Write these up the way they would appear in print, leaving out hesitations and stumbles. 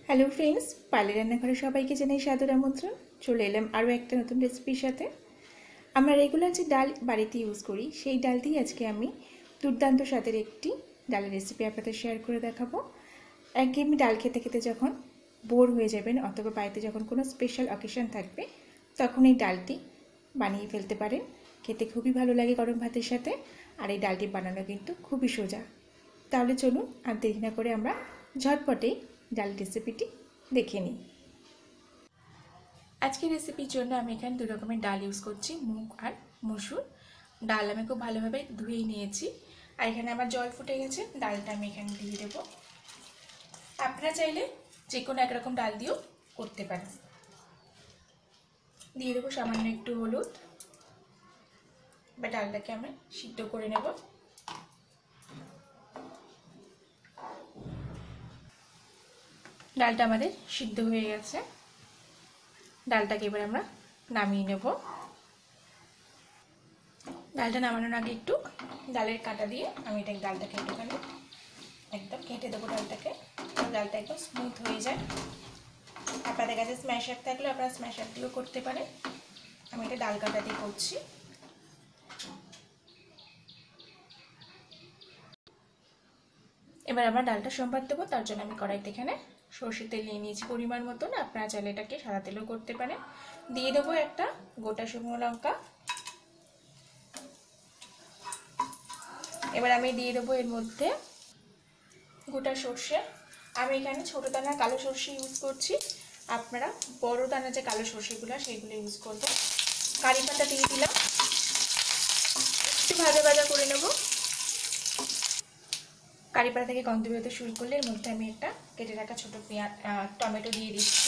Hello friends, Parli রান্নাঘরে সবাইকে জানাই সাদর আমন্ত্রণ। চলে এলাম আরও একটা নতুন রেসিপির সাথে। আমরা রেগুলার যে ডাল বাড়িতে ইউজ করি সেই ডাল দিয়ে আজকে আমি দুর্দান্ত স্বাদের একটি ডালের রেসিপি আপনাদের শেয়ার করে দেখাবো। একঘেয়েমি ডাল খেতে খেতে যখন বোর হয়ে যাবেন অথবা বাড়িতে যখন কোনো স্পেশাল অকেশন থাকবে তখন এই ডালটি বানিয়ে ফেলতে পারেন। খেতে খুবই ভালো লাগে গরম ভাতের সাথে। আর এই ডালটি বানানো কিন্তু খুবই সোজা। তাহলে চলুন আর দেরি না করে আমরা ঝটপটেই ডাল রেসিপিটি দেখে নিই। আজকের রেসিপির জন্য আমি এখানে দুই রকমের ডাল ইউজ করছি, মুগ আর মসুর। ডাল আমি খুব ভালোভাবে ধুয়ে নিয়েছি আর এখানে আমার জল ফুটে গেছে। ডালটা আমি এখানে দিয়ে দেবো। আপনারা চাইলে যে কোনো একরকম ডাল দিয়েও করতে পারেন। দিয়ে দেবো সামান্য একটু হলুদ। এবার ডালটাকে আমি সিদ্ধ করে নেব। ডালটা আমাদের সিদ্ধ হয়ে গেছে। ডালটাকে এবার আমরা নামিয়ে নেব। ডালটা নামানোর আগে একটু ডালের কাঁটা দিয়ে আমি ডালটাকে একটুখানি একদম কেটে দেবো ডালটাকে। ডালটা একদম স্মুথ হয়ে যায়। আপনাদের কাছে স্ম্যাশার থাকলে আপনারা স্ম্যাশার দিয়েও করতে পারেন। আমি এটা ডাল কাঁটা দিয়ে করছি। এবার আমরা ডালটা সম্বাদ দেবো। তার জন্য আমি কড়াইতে এখানে সরষের তেল নিয়ে নিয়েছি পরিমাণ মতন। আপনারা চাইলে এটাকে সাদা তেলও করতে পারেন। দিয়ে দেবো একটা গোটা শুকনো লঙ্কা। এবার আমি দিয়ে দেবো এর মধ্যে গোটা সর্ষে। আমি এখানে ছোটো দানার কালো সর্ষে ইউজ করছি। আপনারা বড় দানা যে কালো সর্ষেগুলো সেইগুলো ইউজ করবেন। কারি পাতা দিয়ে দিলাম। একটু ভাজা ভাজা করে নেব। কারি পাতা থেকে গন্ধ বেরোতে শুরু করলে এর মধ্যে আমি একটা কেটে রাখা ছোটো টমেটো দিয়ে দিচ্ছি।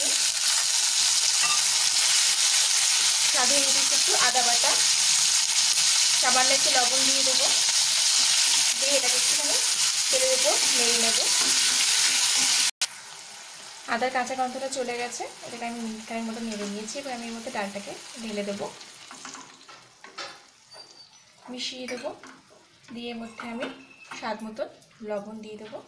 স্বাদে দিয়ে দিচ্ছি একটু আদা বাটা, সামান্য একটু লবণ দিয়ে দেবো। দিয়ে এটাকে একটুখানি তেলের উপর নেড়ে নেব। আদার কাঁচা গন্ধটা চলে গেছে। এটাকে আমি মিনিটের মতো নেড়ে নিয়েছি। এবার আমি এর মধ্যে ডালটাকে ঢেলে দেবো, মিশিয়ে দেবো। দিয়ে এর মধ্যে আমি স্বাদ মতো লবণ দিয়ে দেবো।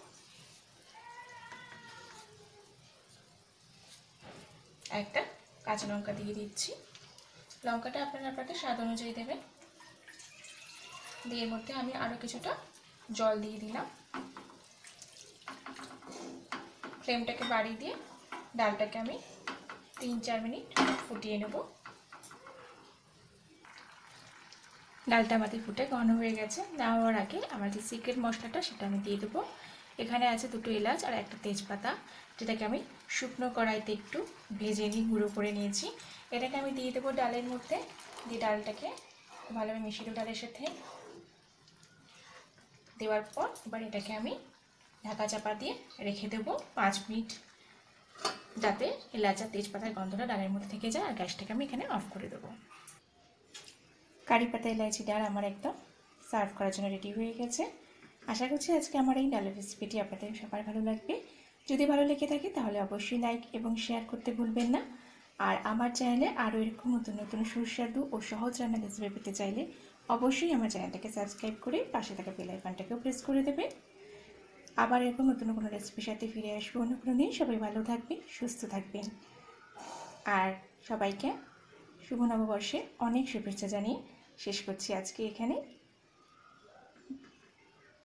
একটা কাঁচা লঙ্কা দিয়ে দিচ্ছি। লঙ্কাটা আপনারা আপনাদের স্বাদ অনুযায়ী দেবেন। দিয়ে এর মধ্যে আমি আরও কিছুটা জল দিয়ে দিলাম। ফ্লেমটাকে বাড়িয়ে দিয়ে ডালটাকে আমি 3-4 মিনিট ফুটিয়ে নেব। ডালটা আমাদের ফুটে ঘন হয়ে গেছে। নেওয়ার আগে আমার যে সিক্রেট মশলাটা সেটা আমি দিয়ে দেবো। এখানে আছে 2টো এলাচ আর একটা তেজপাতা, যেটাকে আমি শুকনো কড়াইতে একটু ভেজে নিয়ে গুঁড়ো করে নিয়েছি। এটাকে আমি দিয়ে দেবো ডালের মধ্যে। দিয়ে ডালটাকে ভালোভাবে মিশিয়ে দেবো ডালের সাথে। দেওয়ার পর এবার এটাকে আমি ঢাকা চাপা দিয়ে রেখে দেবো 5 মিনিট, যাতে এলাচ আর তেজপাতার গন্ধটা ডালের মধ্যে থেকে যায়। আর গ্যাসটাকে আমি এখানে অফ করে দেবো। কারি পাতা এলাচি ডাল আমার একদম সার্ভ করার জন্য রেডি হয়ে গেছে। আশা করছি আজকে আমার এই ডালের রেসিপিটি আপনাদের সবার ভালো লাগবে। যদি ভালো লেগে থাকে তাহলে অবশ্যই লাইক এবং শেয়ার করতে ভুলবেন না। আর আমার চ্যানেলে আরও এরকম নতুন নতুন সুস্বাদু ও সহজ রান্নার রেসিপি পেতে চাইলে অবশ্যই আমার চ্যানেলটাকে সাবস্ক্রাইব করে পাশে থাকা বেল আইকনটাকেও প্রেস করে দেবেন। আবার এরকম নতুন কোনো রেসিপির সাথে ফিরে আসবো অন্য কোনো দিন। সবাই ভালো থাকবেন, সুস্থ থাকবেন। আর সবাইকে শুভ নববর্ষে অনেক শুভেচ্ছা জানিয়ে শেষ করছি আজকে এখানে।